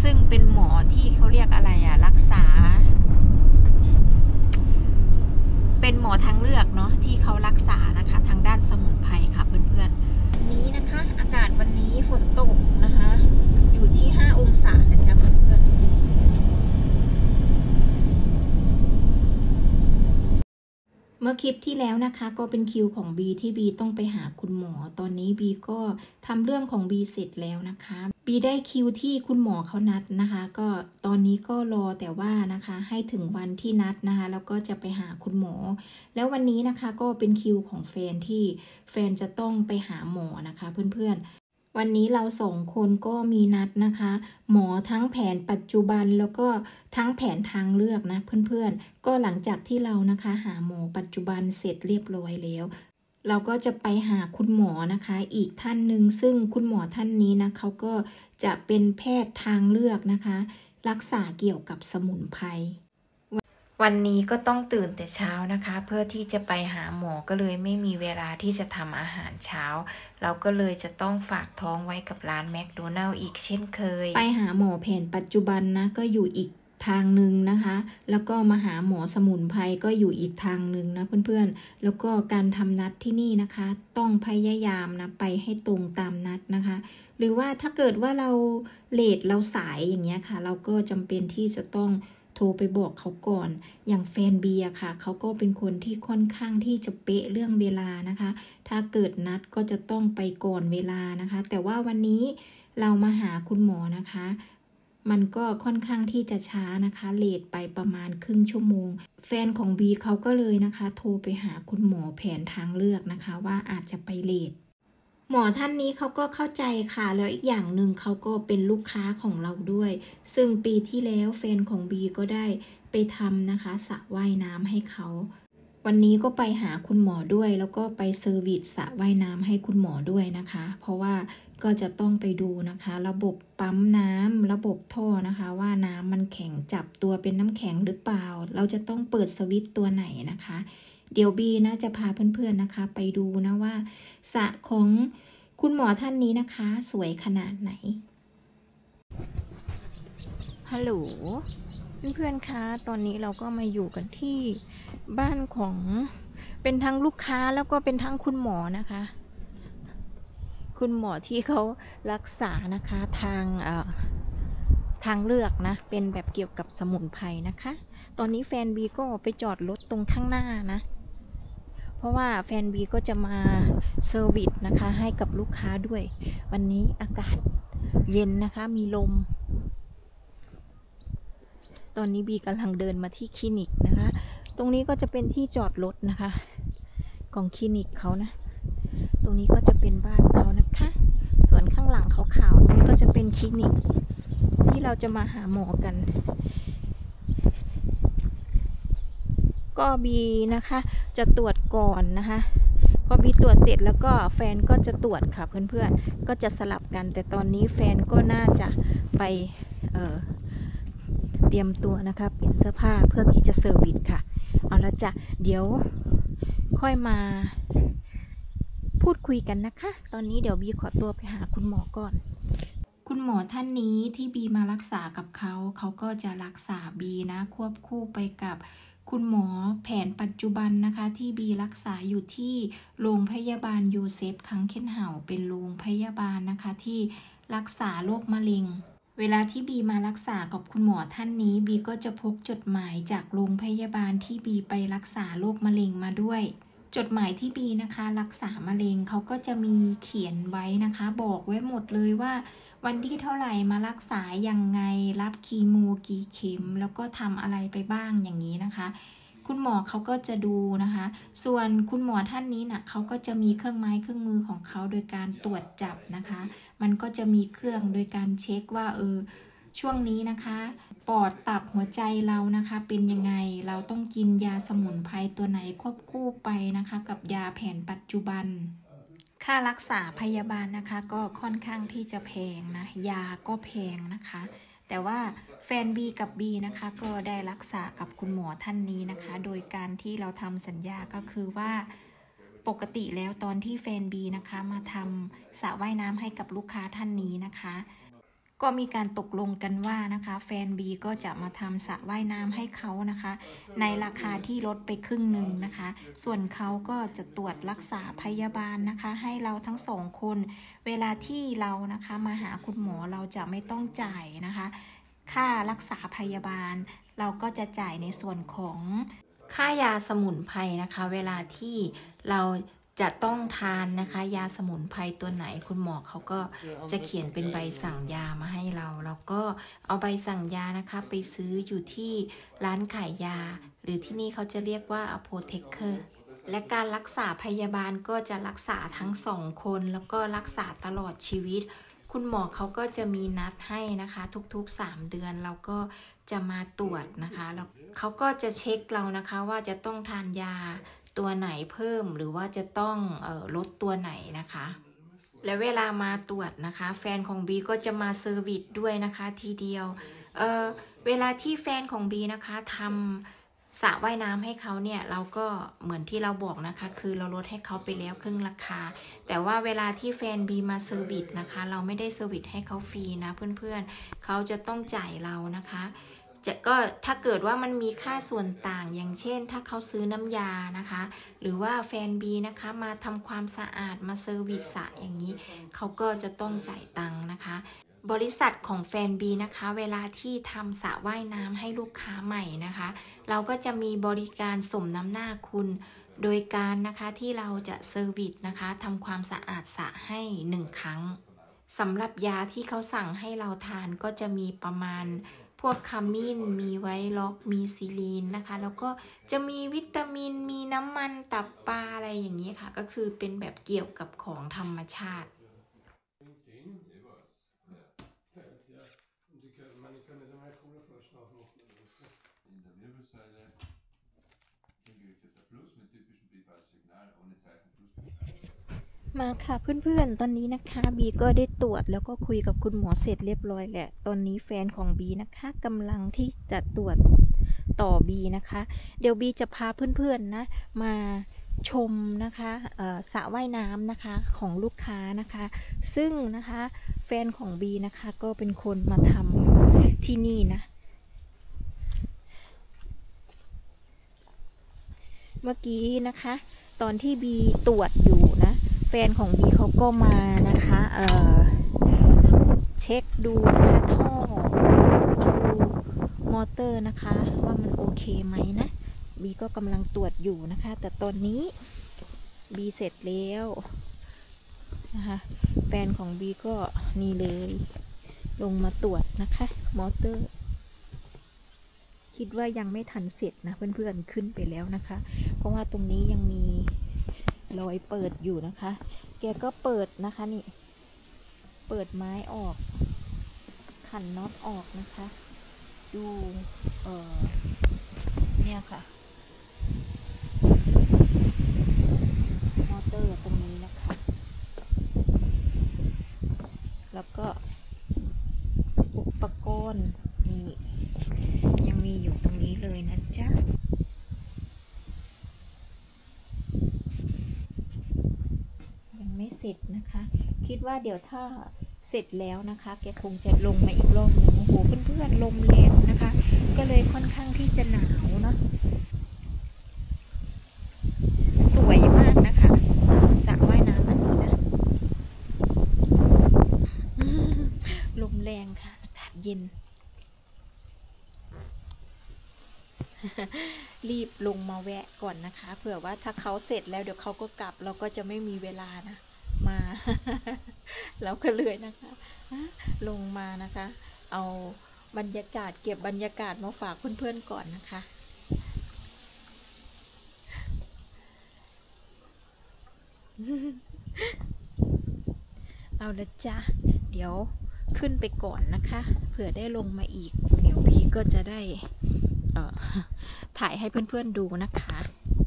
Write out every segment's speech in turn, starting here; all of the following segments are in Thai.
ซึ่งเป็นหมอที่เขาเรียกอะไรรักษาเป็นหมอทางเลือกเนาะที่เขารักษานะคะทางด้านสมุนไพรค่ะเพื่อนๆวันนี้นะคะอากาศวันนี้ฝนตกนะคะอยู่ที่5 องศานะจ๊ะเพื่อนๆเมื่อคลิปที่แล้วนะคะก็เป็นคิวของบีที่บีต้องไปหาคุณหมอตอนนี้บีก็ทำเรื่องของบีเสร็จแล้วนะคะบีได้คิวที่คุณหมอเขานัดนะคะก็ตอนนี้ก็รอแต่ว่านะคะให้ถึงวันที่นัดนะคะแล้วก็จะไปหาคุณหมอแล้ววันนี้นะคะก็เป็นคิวของแฟนที่แฟนจะต้องไปหาหมอนะคะเพื่อนๆวันนี้เรา2 คนก็มีนัดนะคะหมอทั้งแผนปัจจุบันแล้วก็ทั้งแผนทางเลือกนะเพื่อนๆก็หลังจากที่เรานะคะหาหมอปัจจุบันเสร็จเรียบร้อยแล้วเราก็จะไปหาคุณหมอนะคะอีกท่านหนึ่งซึ่งคุณหมอท่านนี้นะเขาก็จะเป็นแพทย์ทางเลือกนะคะรักษาเกี่ยวกับสมุนไพรวันนี้ก็ต้องตื่นแต่เช้านะคะเพื่อที่จะไปหาหมอก็เลยไม่มีเวลาที่จะทำอาหารเช้าเราก็เลยจะต้องฝากท้องไว้กับร้านแมคโดนัลล์อีกเช่นเคยไปหาหมอแผนปัจจุบันนะก็อยู่อีกทางหนึ่งนะคะแล้วก็มาหาหมอสมุนไพรก็อยู่อีกทางหนึ่งนะเพื่อนๆแล้วก็การทำนัดที่นี่นะคะต้องพยายามนะไปให้ตรงตามนัดนะคะหรือว่าถ้าเกิดว่าเราเลทเราสายอย่างเงี้ยค่ะเราก็จำเป็นที่จะต้องโทรไปบอกเขาก่อนอย่างแฟนบีอะค่ะเขาก็เป็นคนที่ค่อนข้างที่จะเป๊ะเรื่องเวลานะคะถ้าเกิดนัดก็จะต้องไปก่อนเวลานะคะแต่ว่าวันนี้เรามาหาคุณหมอนะคะมันก็ค่อนข้างที่จะช้านะคะเลทไปประมาณครึ่งชั่วโมงแฟนของบีเขาก็เลยนะคะโทรไปหาคุณหมอแผนทางเลือกนะคะว่าอาจจะไปเลทหมอท่านนี้เขาก็เข้าใจค่ะแล้วอีกอย่างหนึ่งเขาก็เป็นลูกค้าของเราด้วยซึ่งปีที่แล้วแฟนของบีก็ได้ไปทำนะคะสระว่ายน้ำให้เขาวันนี้ก็ไปหาคุณหมอด้วยแล้วก็ไปเซอร์วิสสระว่ายน้ำให้คุณหมอด้วยนะคะเพราะว่าก็จะต้องไปดูนะคะระบบปั๊มน้ำระบบท่อนะคะว่าน้ำมันแข็งจับตัวเป็นน้ำแข็งหรือเปล่าเราจะต้องเปิดสวิตช์ตัวไหนนะคะเดี๋ยวบีนะจะพาเพื่อนๆนะคะไปดูนะว่าสระของคุณหมอท่านนี้นะคะสวยขนาดไหนฮัลโหลเพื่อนๆคะตอนนี้เราก็มาอยู่กันที่บ้านของเป็นทั้งลูกค้าแล้วก็เป็นทั้งคุณหมอนะคะคุณหมอที่เขารักษานะคะทางเลือกนะเป็นแบบเกี่ยวกับสมุนไพรนะคะตอนนี้แฟนบีก็ไปจอดรถตรงข้างหน้านะเพราะว่าแฟนบีก็จะมาเซอร์วิสนะคะให้กับลูกค้าด้วยวันนี้อากาศเย็นนะคะมีลมตอนนี้บีกำลังเดินมาที่คลินิกนะคะตรงนี้ก็จะเป็นที่จอดรถนะคะของคลินิกเขานะตรงนี้ก็จะเป็นบ้านเขานะคะส่วนข้างหลังขาวๆนี้ก็จะเป็นคลินิกที่เราจะมาหาหมอกันก็บีนะคะจะตรวจก่อนนะคะพอบีตรวจเสร็จแล้วก็แฟนก็จะตรวจค่ะเพื่อนๆก็จะสลับกันแต่ตอนนี้แฟนก็น่าจะไปเตรียมตัวนะคะเปลี่ยนเสื้อผ้าเพื่อที่จะเซอร์วิสค่ะเอาละจ้ะเดี๋ยวค่อยมาพูดคุยกันนะคะตอนนี้เดี๋ยวบีขอตัวไปหาคุณหมอก่อนคุณหมอท่านนี้ที่บีมารักษากับเขาก็จะรักษาบีนะควบคู่ไปกับคุณหมอแผนปัจจุบันนะคะที่บีรักษาอยู่ที่โรงพยาบาลโยเซฟคังเคนเฮาเป็นโรงพยาบาลนะคะที่รักษาโรคมะเร็งเวลาที่บีมารักษากับคุณหมอท่านนี้บีก็จะพกจดหมายจากโรงพยาบาลที่บีไปรักษาโรคมะเร็งมาด้วยจดหมายที่บีนะคะรักษามะเร็งเขาก็จะมีเขียนไว้นะคะบอกไว้หมดเลยว่าวันที่เท่าไหร่มารักษายังไงรับคีโมกี่เข็มแล้วก็ทำอะไรไปบ้างอย่างนี้นะคะคุณหมอเขาก็จะดูนะคะส่วนคุณหมอท่านนี้นะเขาก็จะมีเครื่องไม้เครื่องมือของเขาโดยการตรวจจับนะคะมันก็จะมีเครื่องโดยการเช็คว่าช่วงนี้นะคะปอดตับหัวใจเรานะคะเป็นยังไงเราต้องกินยาสมุนไพรตัวไหนควบคู่ไปนะคะกับยาแผนปัจจุบันค่ารักษาพยาบาลนะคะก็ค่อนข้างที่จะแพงนะยาก็แพงนะคะแต่ว่าแฟนบีกับบีนะคะก็ได้รักษากับคุณหมอท่านนี้นะคะโดยการที่เราทำสัญญาก็คือว่าปกติแล้วตอนที่แฟนบีนะคะมาทำสระว่ายน้ำให้กับลูกค้าท่านนี้นะคะก็มีการตกลงกันว่านะคะแฟนบีก็จะมาทำสระว่ายน้ำให้เขานะคะในราคาที่ลดไปครึ่งหนึ่งนะคะส่วนเขาก็จะตรวจรักษาพยาบาลนะคะให้เราทั้ง2 คนเวลาที่เรานะคะมาหาคุณหมอเราจะไม่ต้องจ่ายนะคะค่ารักษาพยาบาลเราก็จะจ่ายในส่วนของค่ายาสมุนไพรนะคะเวลาที่เราจะต้องทานนะคะยาสมุนไพรตัวไหนคุณหมอเขาก็จะเขียนเป็นใบสั่งยามาให้เราแล้วก็เอาใบสั่งยานะคะไปซื้ออยู่ที่ร้านขายยาหรือที่นี่เขาจะเรียกว่า apotheker และการรักษาพยาบาลก็จะรักษาทั้ง2 คนแล้วก็รักษาตลอดชีวิตคุณหมอเขาก็จะมีนัดให้นะคะทุกๆ3 เดือนเราก็จะมาตรวจนะคะแล้วเขาก็จะเช็คเรานะคะว่าจะต้องทานยาตัวไหนเพิ่มหรือว่าจะต้องลดตัวไหนนะคะและเวลามาตรวจนะคะแฟนของบีก็จะมาเซอร์วิสด้วยนะคะทีเดียวเวลาที่แฟนของบีนะคะทำสระว่ายน้ำให้เขาเนี่ยเราก็เหมือนที่เราบอกนะคะคือเราลดให้เขาไปแล้วครึ่งราคาแต่ว่าเวลาที่แฟนบีมาเซอร์วิสนะคะเราไม่ได้เซอร์วิสให้เขาฟรีนะเพื่อนๆเขาจะต้องจ่ายเรานะคะก็ถ้าเกิดว่ามันมีค่าส่วนต่างอย่างเช่นถ้าเขาซื้อน้ำยานะคะหรือว่าแฟนบีนะคะมาทำความสะอาดมาเซอร์วิสสระอย่างนี้เขาก็จะต้องจ่ายตังค์นะคะบริษัทของแฟนบีนะคะเวลาที่ทำสระว่ายน้ำให้ลูกค้าใหม่นะคะเราก็จะมีบริการสมน้ำหน้าคุณโดยการนะคะที่เราจะเซอร์วิสนะคะทำความสะอาดสระให้1 ครั้งสำหรับยาที่เขาสั่งให้เราทานก็จะมีประมาณพวกขมิ้นมีไวท์ล็อกมีซิลีนนะคะแล้วก็จะมีวิตามินมีน้ำมันตับปลาอะไรอย่างนี้ค่ะก็คือเป็นแบบเกี่ยวกับของธรรมชาติมาค่ะเพื่อนๆตอนนี้นะคะบีก็ได้ตรวจแล้วก็คุยกับคุณหมอเสร็จเรียบร้อยแหละตอนนี้แฟนของบีนะคะกำลังที่จะตรวจต่อบีนะคะเดี๋ยวบีจะพาเพื่อนๆนะมาชมนะคะสระว่ายน้ำนะคะของลูกค้านะคะซึ่งนะคะแฟนของบีนะคะก็เป็นคนมาทำที่นี่นะเมื่อกี้นะคะตอนที่บีตรวจอยู่นะแฟนของบีเขาก็มานะคะเช็คดูนะคะท่อดูมอเตอร์นะคะว่ามันโอเคไหมนะบีก็กำลังตรวจอยู่นะคะแต่ตอนนี้บีเสร็จแล้วนะคะแฟนของบีก็นี่เลยลงมาตรวจนะคะมอเตอร์คิดว่ายังไม่ทันเสร็จนะเพื่อนๆขึ้นไปแล้วนะคะเพราะว่าตรงนี้ยังมีรอยเปิดอยู่นะคะแกก็เปิดนะคะนี่เปิดไม้ออกขันน็อตออกนะคะดูเนี่ยค่ะมอเตอร์ตรงนี้นะคะแล้วก็อุปกรณ์นี่ยังมีอยู่ตรงนี้เลยนะจ๊ะยังไม่เสร็จนะคะคิดว่าเดี๋ยวถ้าเสร็จแล้วนะคะแกคงจะลงมาอีกรอบนึงโอ้โหเพื่อนๆลมแรงนะคะก็เลยค่อนข้างที่จะหนาวเนาะสวยมากนะคะสระว่ายน้ำอันนี้นะลมแรงค่ะอากาศเย็นรีบลงมาแวะก่อนนะคะเผื่อว่าถ้าเขาเสร็จแล้วเดี๋ยวเขาก็กลับเราก็จะไม่มีเวลานะมาเราก็เลยนะคะลงมานะคะเอาบรรยากาศเก็บบรรยากาศมาฝากเพื่อนๆก่อนนะคะเอาละจ้ะเดี๋ยวขึ้นไปก่อนนะคะเผื่อได้ลงมาอีกเดี๋ยวพี่ก็จะได้ถ่ายให้เพื่อนๆดูนะคะ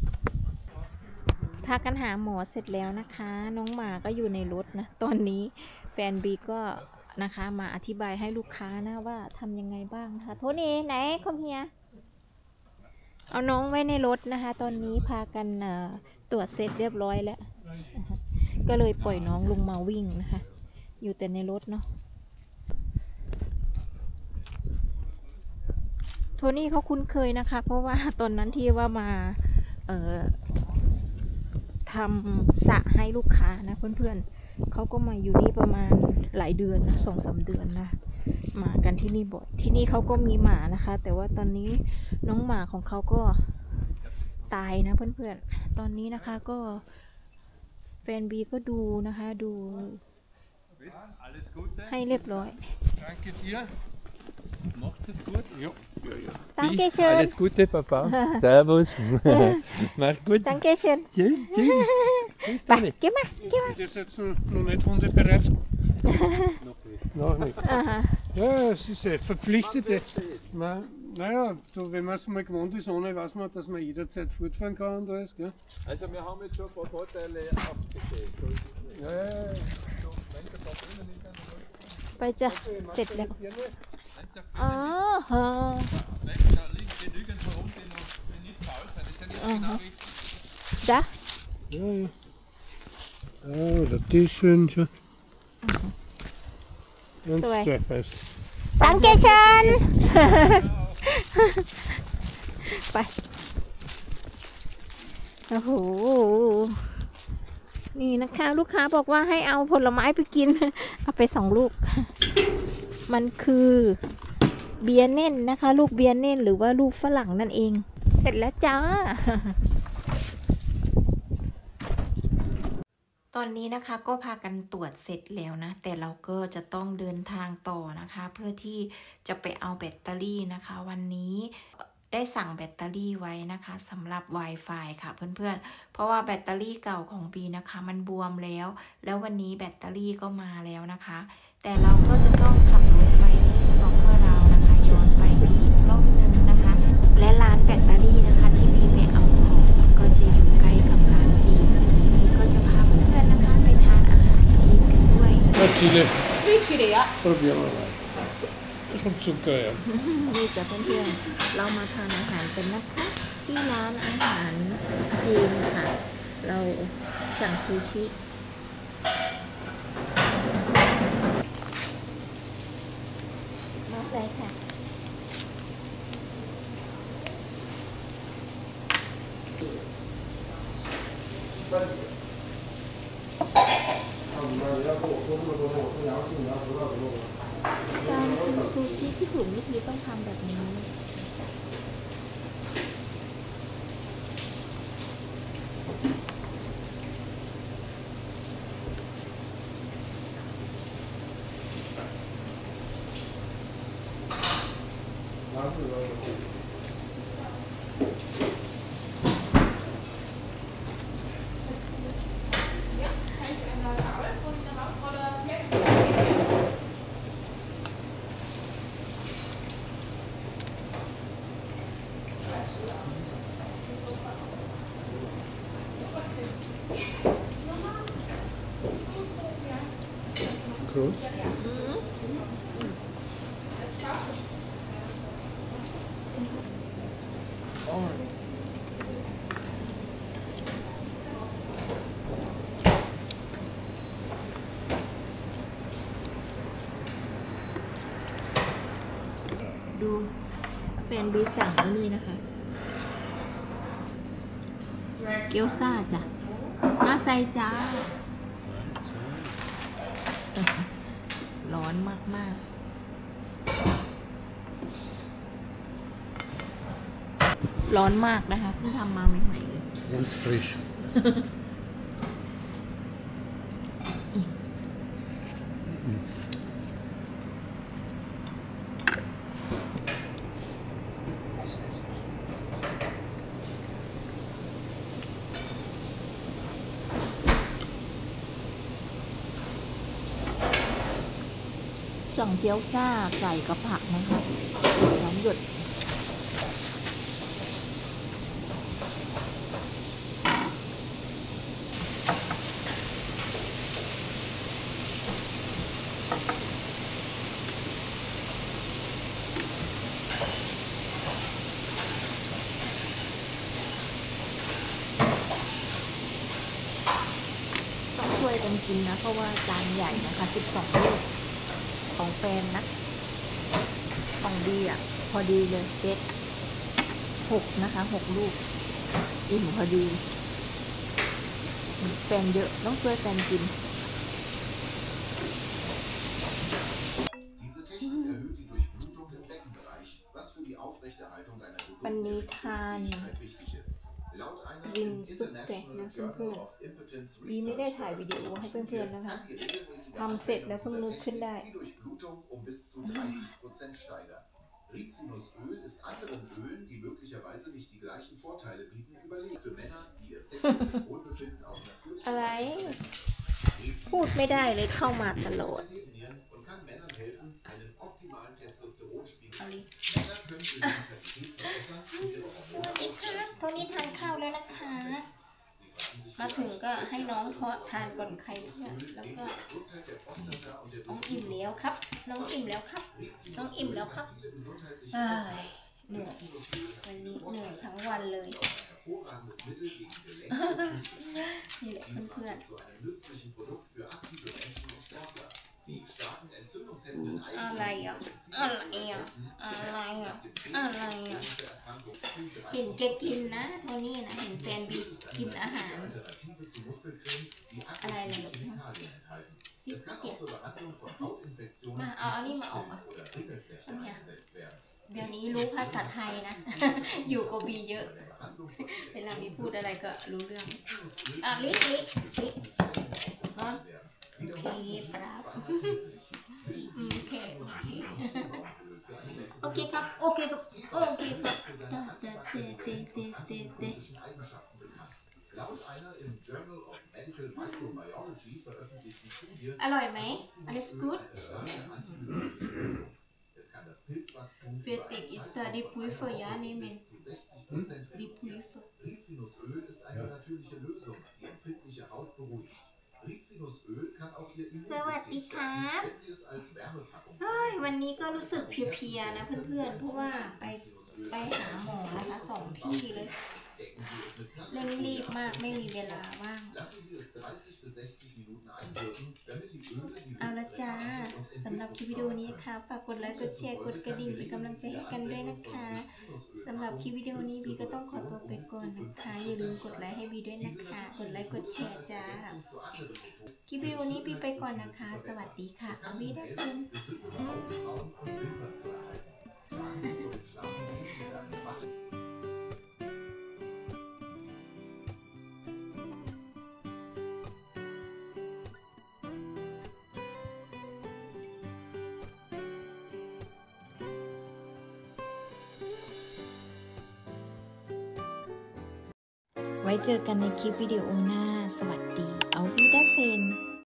พากันหาหมอเสร็จแล้วนะคะน้องหมาก็อยู่ในรถนะตอนนี้แฟนบีก็นะคะมาอธิบายให้ลูกค้านะว่าทำยังไงบ้างนะคะโทนี่ไหนคอมเฮียเอาน้องไว้ในรถนะคะตอนนี้พากันตรวจเสร็จเรียบร้อยแล้วก็เลยปล่อยน้องลงมาวิ่งนะคะอยู่แต่ในรถเนาะโทนี่เขาคุ้นเคยนะคะ เพราะว่าตอนนั้นที่ว่ามาทำสระให้ลูกค้านะเพื่อนๆเขาก็มาอยู่นี่ประมาณหลายเดือนนะ2-3 เดือนนะมากันที่นี่บ่อยที่นี่เขาก็มีหมานะคะ แต่ว่าตอนนี้น้องหมาของเขาก็ตายนะเพื่อนๆตอนนี้นะคะก็แฟนบีก็ดูนะคะดูให้เรียบร้อย Danke dir. Macht es gut? Ja. Dankeschön. Alles Gute, Papa. Servus. Macht gut. Dankeschön. Tschüss, tschüss. Tschüss, Dani. Geh mal, geh mal. Sind ihr jetzt noch nicht hundebereit? Noch nicht. Aha. Ja, es ist verpflichtete. Naja, so, wenn man es mal gewohnt ist, ohne weiß man, dass man jederzeit fortfahren kann und alles. Gell? Also wir haben jetzt schon ein paar Vorteile abgestellt. So ist es nicht. Ja, ja, ja. So, wenn der Papa drinnen ist, dann ไปจ้ะเสร็จแล้ว einfach อ๋อฮะ weg, da liegt genügend herum, die nicht faul sind. Das sind jetzt genau richtig. จ้ะ Ja, ja. Oh, das ist schön schon. Und So, so, passt. Dankeschön ไปโอ้โหนี่นะคะลูกค้าบอกว่าให้เอาผลไม้ไปกิน เอาไป2 ลูก มันคือเบียร์เน่นนะคะ ลูกเบียร์เน่นหรือว่าลูกฝรั่งนั่นเอง เสร็จแล้วจ้า ตอนนี้นะคะก็พากันตรวจเสร็จแล้วนะแต่เราก็จะต้องเดินทางต่อนะคะเพื่อที่จะไปเอาแบตเตอรี่นะคะวันนี้ได้สั่งแบตเตอรี่ไว้นะคะสำหรับ Wi-Fi ค่ะเพื่อนๆเพราะว่าแบตเตอรี่เก่าของบีนะคะมันบวมแล้ววันนี้แบตเตอรี่ก็มาแล้วนะคะแต่เราก็จะต้องขับรถไปที่สต็อกเกอร์เรานะคะย้อนไปอีกรอบนึงนะคะและร้านแบตเตอรี่นะคะที่บีไปเอาของก็จะอยู่ใกล้กับร้านจีนบีก็จะพาเพื่อนๆนะคะไปทานอาหารจีนกันด้วย Chile. Sweet Chili อ่ะ Probieren wir mal. Zum Zucker, ja. ดีจ้ะเพื่อนๆเรามาทานอาหารกันนะคะที่ร้านอาหารจีนค่ะเราสั่งซูชิมาใส่ค่ะ การกินซูชิที่ถูกวิธีต้องทำแบบนี้ Groß. ดูแฟนบีสั่งแล้วนี่นะคะเกี๊ยวซ่าจ้ะมาใส่จ้าร้อนมากๆร้อนมากนะคะเพิ่งทำมาใหม่ๆเลย Ganz frisch. สั่งเกี๊ยวซ่าไก่กับผักนะคะน้ำหยดต้องช่วยกันกินนะเพราะว่าจานใหญ่นะคะ12 ลูกของแฟนนะของดีอ่ะพอดีเลยเซต6นะคะ6 ลูกอิ่มพอดีแฟนเยอะต้องช่วยแฟนกินวันนี้ทานวินซุปแกะนะเพื่อนๆบีไม่ได้ถ่ายวิดีโอให้เพื่อนๆนะคะทำเสร็จแล้วเพิ่งนึกขึ้นได้ Rizinusöl ist anderen Ölen, die möglicherweise nicht die gleichen Vorteile bieten, überlegen. Für Männer, die ihr sexuelles Wohlbefinden auf natürliche อะไรพูดไม่ได้เลยเข้ามาตลอด und kann Männern helfen, einen optimalen Testosteronspiegel. เอาดิ Männer können ihre Vitalität verbessern und ihre Hormone นี่ค่ะตอนนี้ทานข้าวแล้วนะคะ มาถึงก็ให้น้องเพาะทานก่อนใครเพื่อนแล้วก็น้องอิ่มแล้วครับน้องอิ่มแล้วครับน้องอิ่มแล้วครับเหนื่อยวันนี้เหนื่อยทั้งวันเลยนี่แหละเพื่อนๆอะไรอ่ะอะไรอ่ะอะไรอ่ะอะไรอ่ะเห็นแกกินนะโทนี่นะเห็นแฟนบีกินอาหารอะไรเลยซิกเก็ตมาเอาอันนี้มาออกมาเดี๋ยวนี้รู้ภาษาไทยนะ อยู่กับบีเยอะเวลาบีพูดอะไรก็รู้เรื่องลิโอเคปราบโอเคครับโอเคครับอร่อยไหม Alles gut Fertig ist da die Prüfer ja nehmen die Prüfer Rizinusöl ist eine natürliche Lösung, die empfindliche Haut beruhigt. Rizinusöl kann auch ihr สวัสดีครับวันนี้ก็รู้สึกเพลียๆนะเพื่อนๆเพราะว่าไปหาหมอนะคะ2 ที่เลยเร่งรีบมากไม่มีเวลาว่างเอาละจ้าสำหรับคลิปวิดีโอนี้นะคะฝากกดไลค์กดแชร์กดกระดิ่งเป็นกำลังใจให้กันด้วยนะคะสำหรับคลิปวิดีโอนี้บีก็ต้องขอตัวไปก่อนนะคะอย่าลืมกดไลค์ให้บีด้วยนะคะกดไลค์กดแชร์จ้าคลิปวิดีโอนี้บีไปก่อนนะคะสวัสดีค่ะเอาวีได้ซินไว้เจอกันในคลิปวิดีโอหน้าสวัสดีเอาวีดาเซน